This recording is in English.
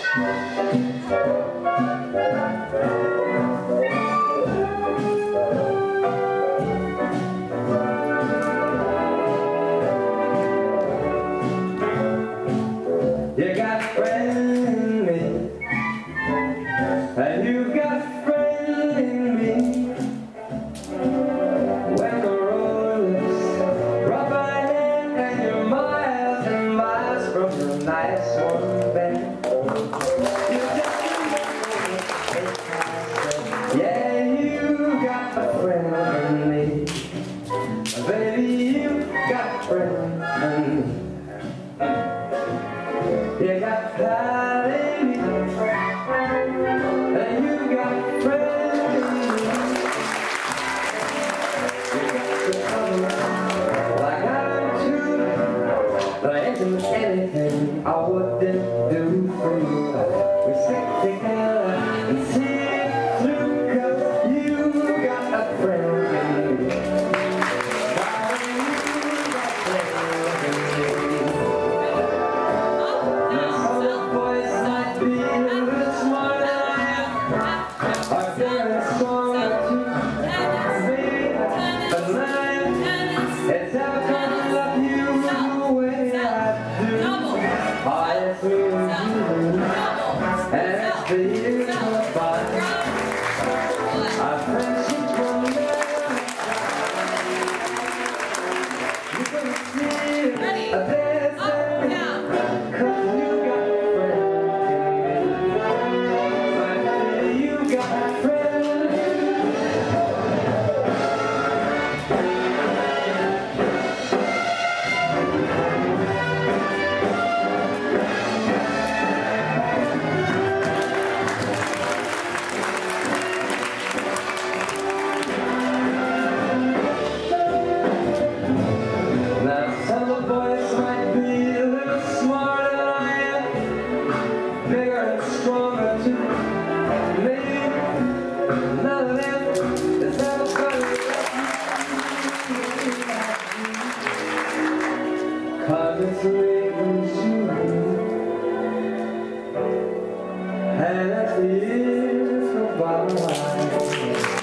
You got friends in me, and you got friends in me. When the road is rough ahead and you're miles and miles from your nice warm bed, you just remember, yeah, you got a friend in me, baby, you got a friend in me. You got pride in me, and you got friends in me. You got to come like I'm too. There isn't anything I wouldn't do for you. We stick together and see it through, 'cause you got a friend in me. Darling, you got friends in me. It's how come I love you the way I do. I feel you, and it's the years go by. Our friendship will never die. You're gonna see a blessing, 'cause you got friends. You got friends. Cause it's leaving soon, and as the years go by.